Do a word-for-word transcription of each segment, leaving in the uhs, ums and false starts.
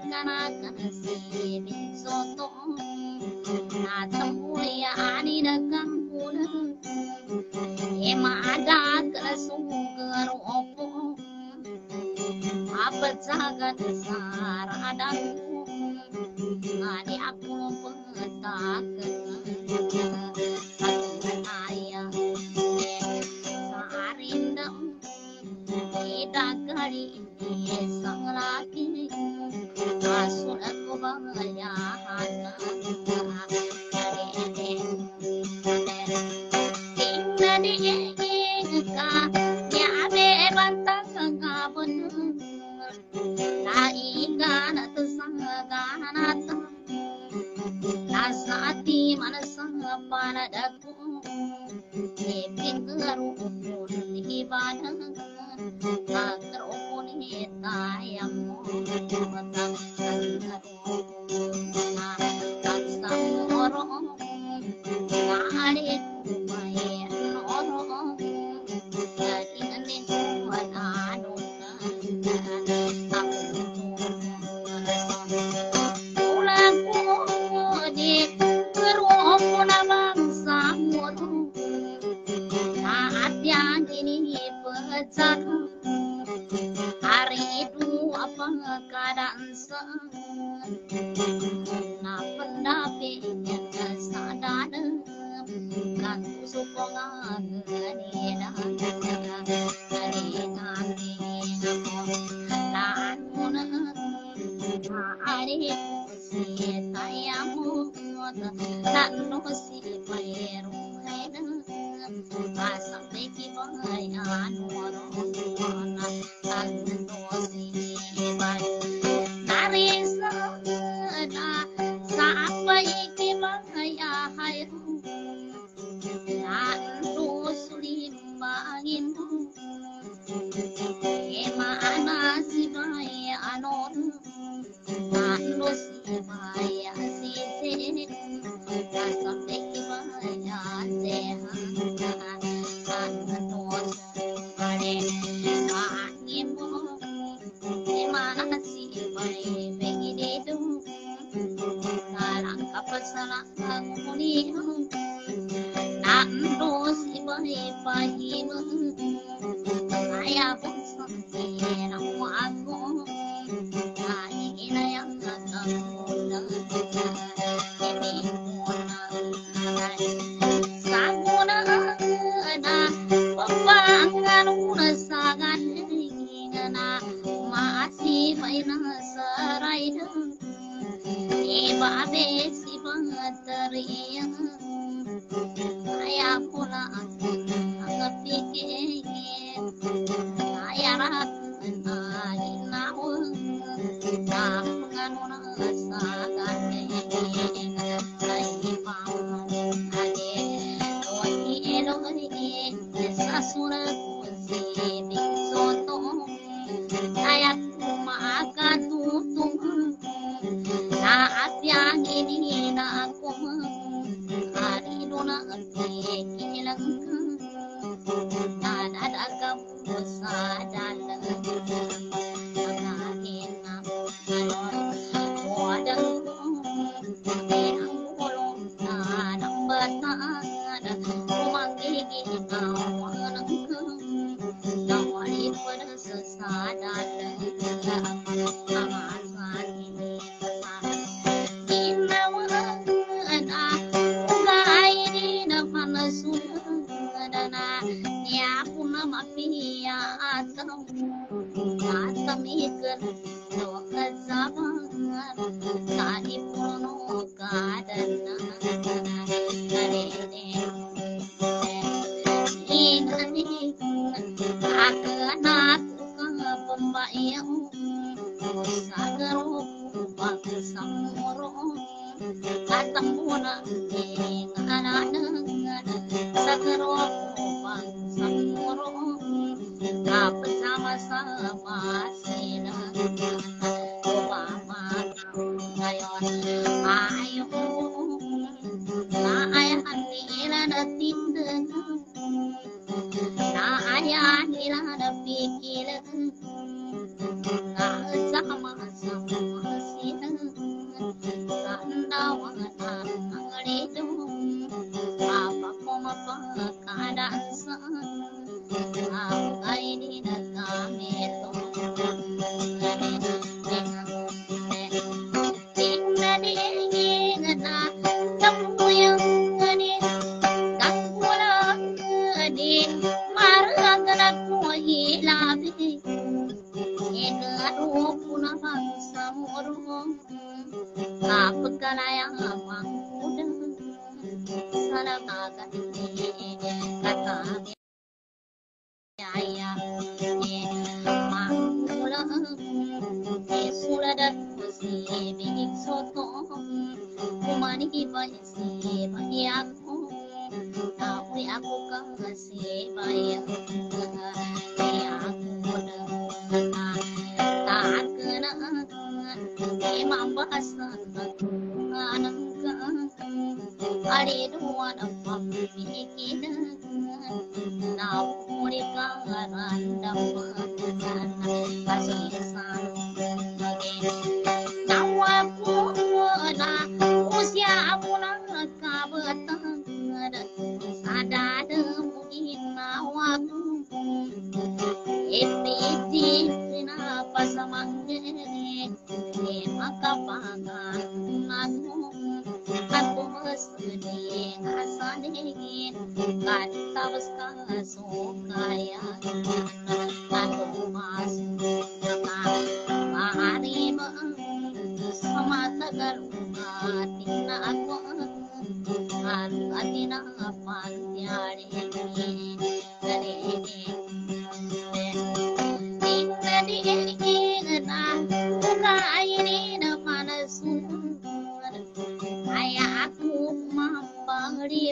kanakan si soto na tambuya ani dagang pula ema ada kesugar opo apa jagat saradan ngani aku pengetak ayah sarindam tidak kali ini sang laki asul aku bahayahan tinggal di ka nyabe bantang ngabun naikan tesanganat nasati manasang panadaku ipin kerupun ibadah kerupun hitayam matang tansang orong ngarit kumain orong jadi ngenin kuat anun hari itu apa keadaan sang na pendapatnya sadar kan supongan nina nina lan muna hari si tayamu nan no si pairu haina asam deki bahayan warona tan no si bai narisa na sampai ke bahaya hai nan sulim bangin emana si bai anon nan si bai si se asam deki bahayan sehat Sana nguni nando si bahi pahim saya pun sampai namu aku ai ina yang datang ini saguna na pembangan una sagan na masih main sarai iba besi teriak saya pula agak pikir saya rapi nahu tak menganuna sagan lagi mau ade doi eloi sasura si soto saya cuma akan tutung saat yang ini nak aku hari dona kilang dan ada kamu sadar again wadang yang bolong dan batang rumah gigi kawan nawari pada sesadar aman ini ya puna mafia atau atam ikan doa zaman tadi puno kadana dari ini akan aku pembayang sagaro samuro katang puna anak sagaro samuro dapat sama-sama sila mama ngayon ayo na ayahan nila na tindan na ayahan nila na pikilan na sama-sama sila punah samurung kapagkalaya mangkuda salakagat kata ya mangkula suladat si big soto kumani si bayaku tapi aku kasih bayar aku tak kena emang bahasa anak ada dua dapat bikin nak mereka randam kasih sayang nawaku na usia aku nak kabatan ada mungkin nawaku epiti kenapa samangge maka pangan aku aku mesti ngasadin kata beska sokaya aku masuk hari sama tagarunga tina aku haru atina pantiare aku mambari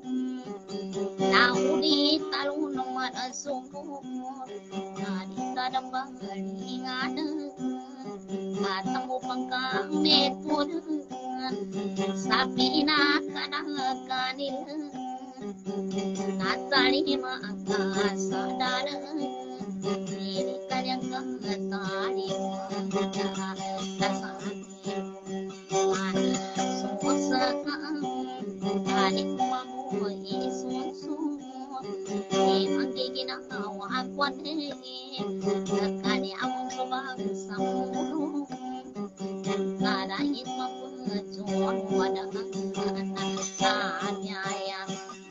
naudi talun mata sungguh nadi kadang bali ngada ketemu pangkang metun sapi nak kadang kanil natali maka sadar ini kalian ketari Kali kumamu isunsu, emang gina awan kali awang sobang samuru, kada imam pejuang wadah tanya yang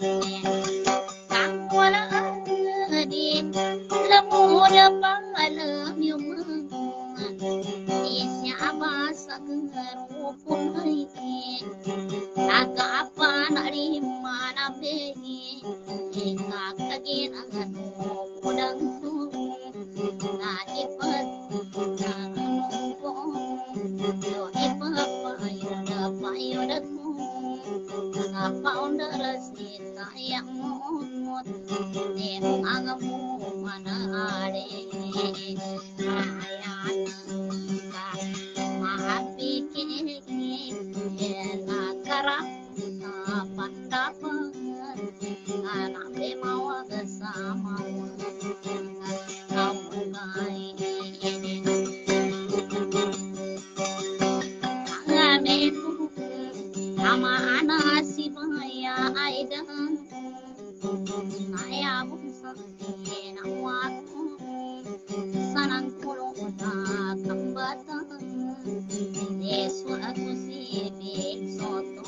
kamuala di lemur malam yumang isnya abasa kerupun hai naga apa nari mana behi ngakagin ang udang tu naipet nanungko do ipapayo na payo datu ngapa ondaras kita yang mut nemong agamu mana ade ayan mahapikini nakarap pandapat anak bemawa bersama kamu baik ngameku nama anak si maya aidan saya bungsa nawatu sanang kulong tak kembatan Yesus aku si big soto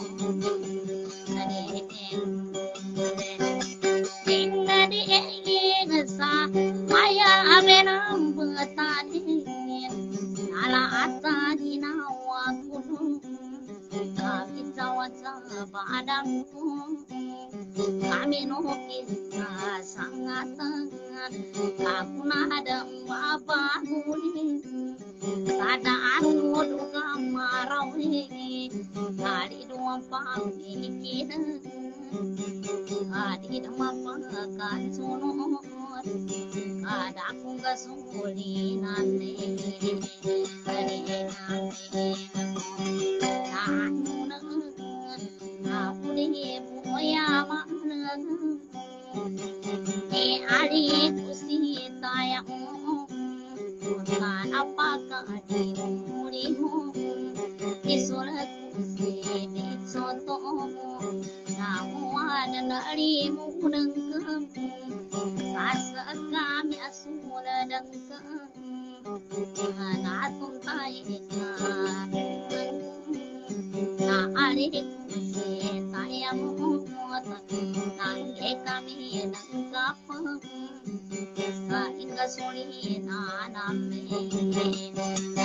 tinggal di ingasa maya abenam betani ala ata dinawa kudu tapi cawaca badanku kami nukisa sangat aku nada apa nuli keadaan duka marau hari dua pagi kita hari dua pakan sunut ada aku gak sulinan hari nanti aku di buaya mana eh hari kusi tayang bukan apakah di murimu isulat kusi di soto kamu ada narimu dengkem rasa kami asul dengkem anatun tayang na adik kusi tayang nangge kami nangkapang sa inga suli na namin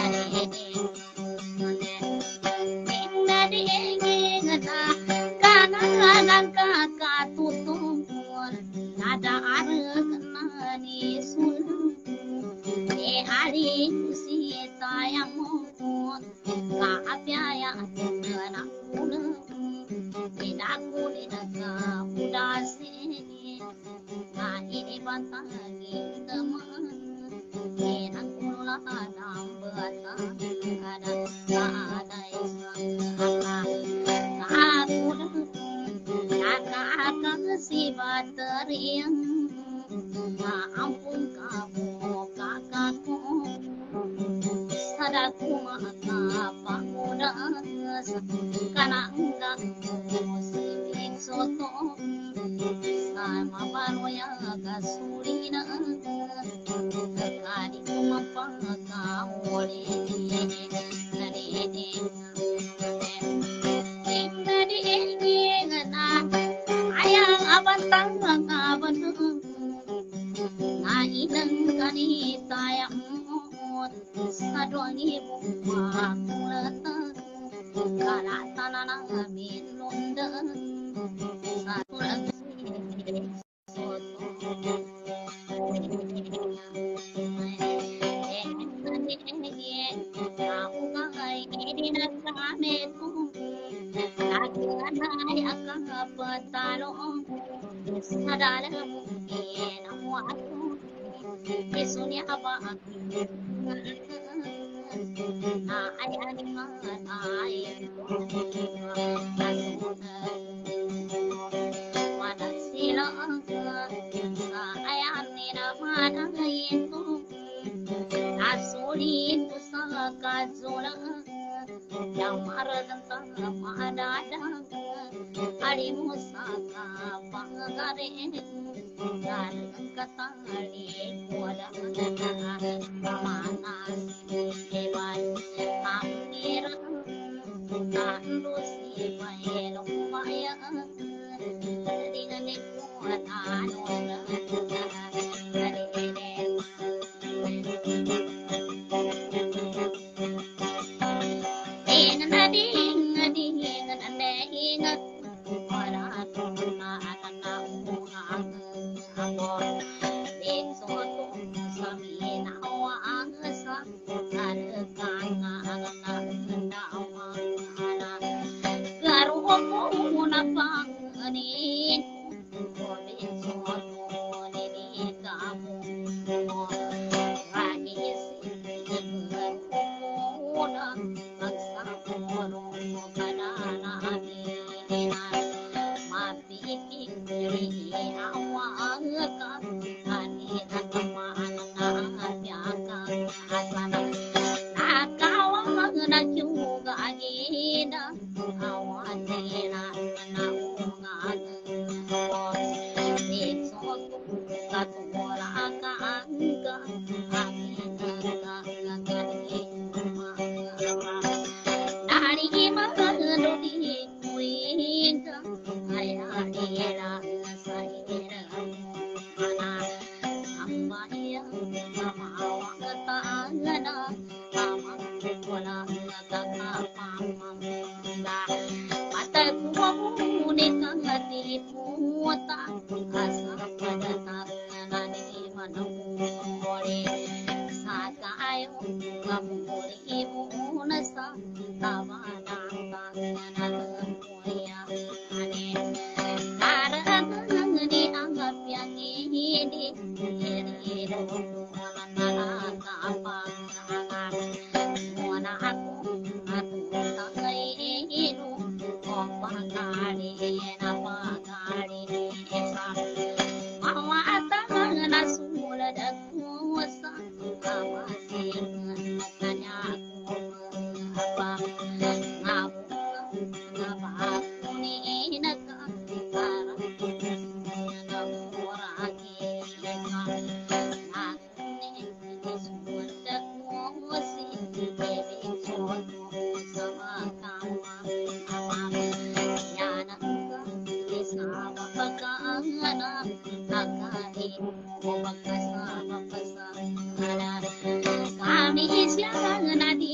Kami siang nadi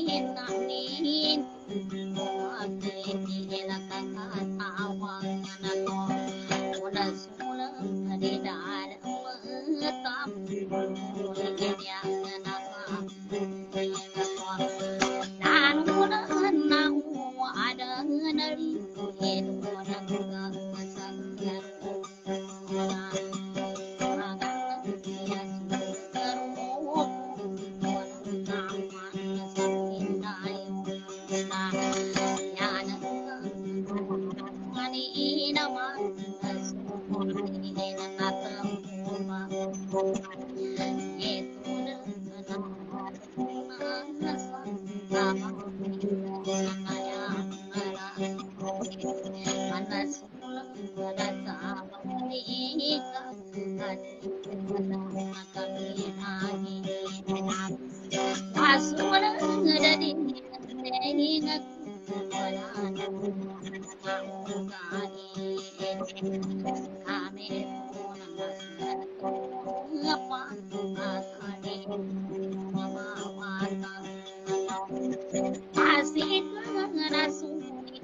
Asik ngerasui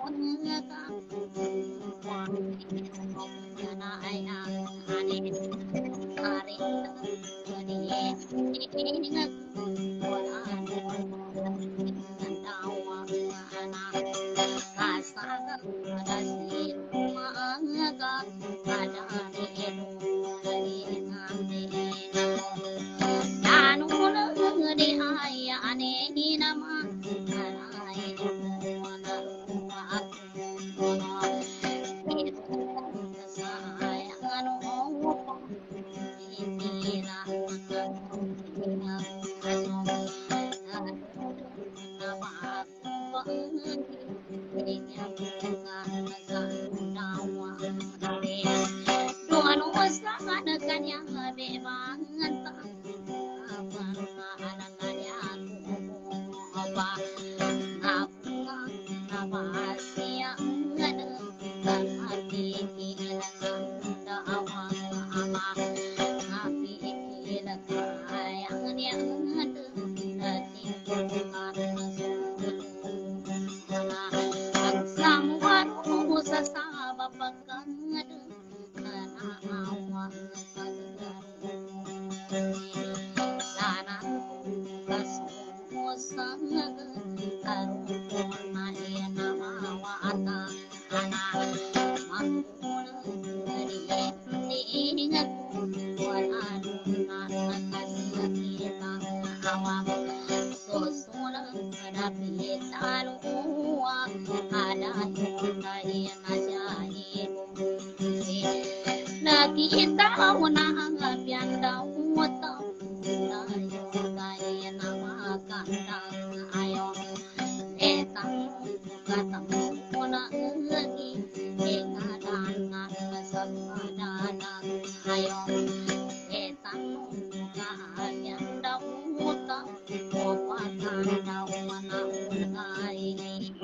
Nakita ko na ang abyan daw tao tayo kaya na makakandang ayaw etang katang ko na lagi ikadan na sa padanan ayaw etang kaabyan daw tao patan daw manangay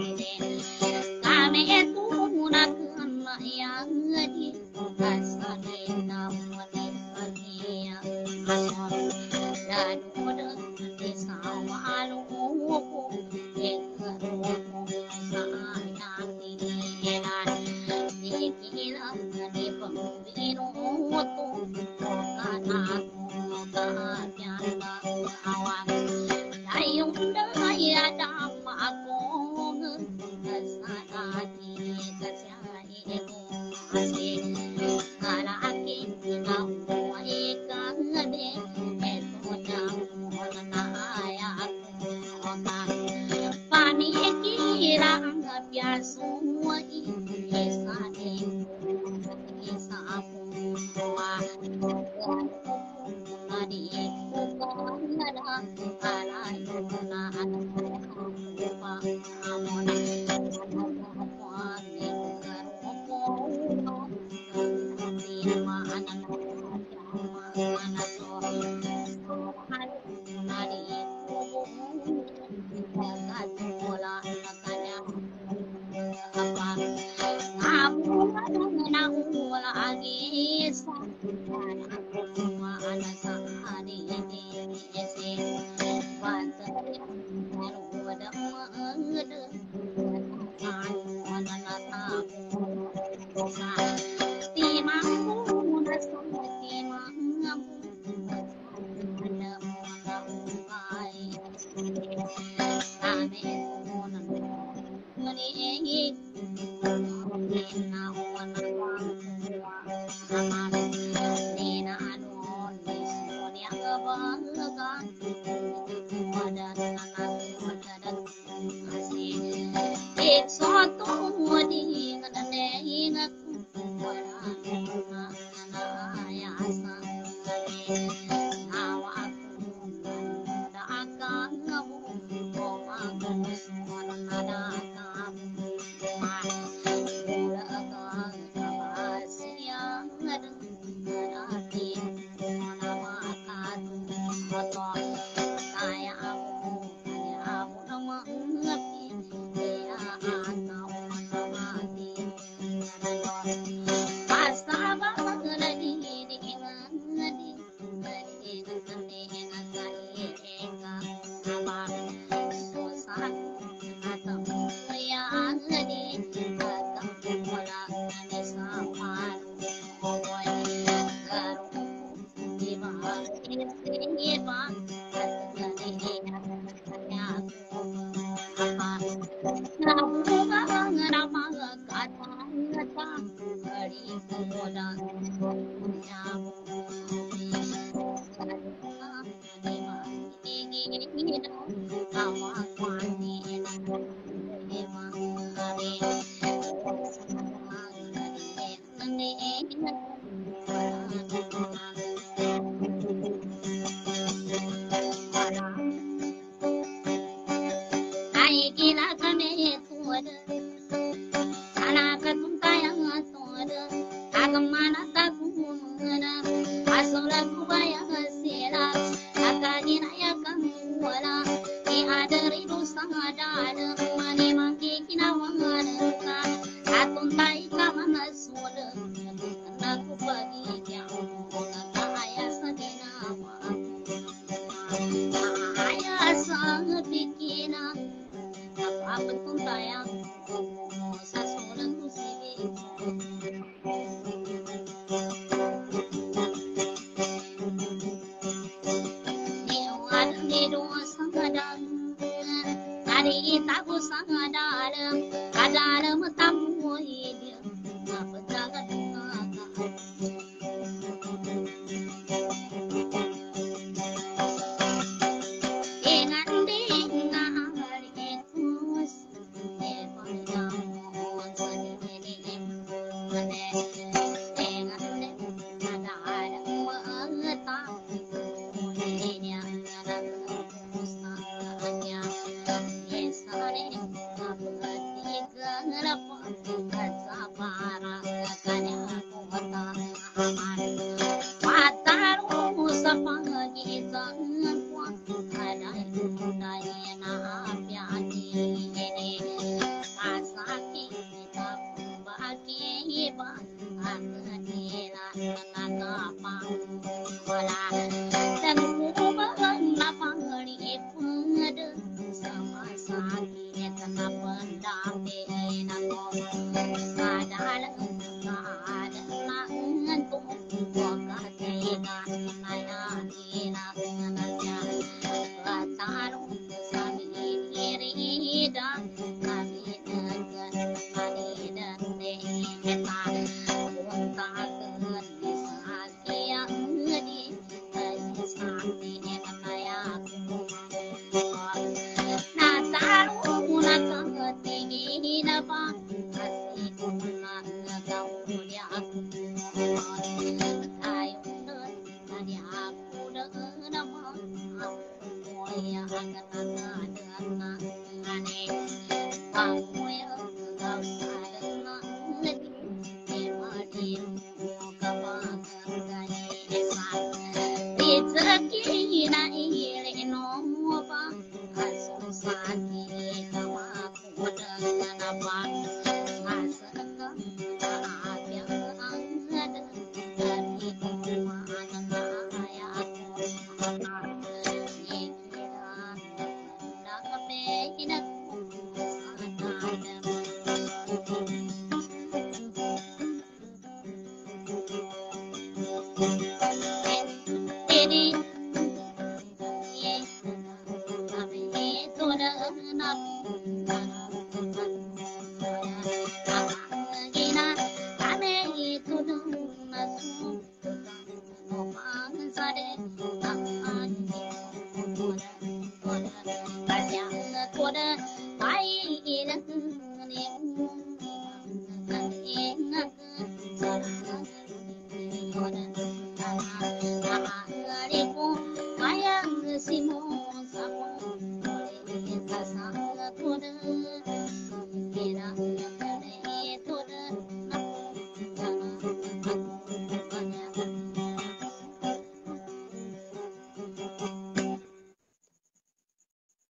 kami ito na yang di asane namane pagia asor dan udah di sawalu ko engaro sayang ini dikira di pembiro to kana kahatian awang dayung daya dama ako asana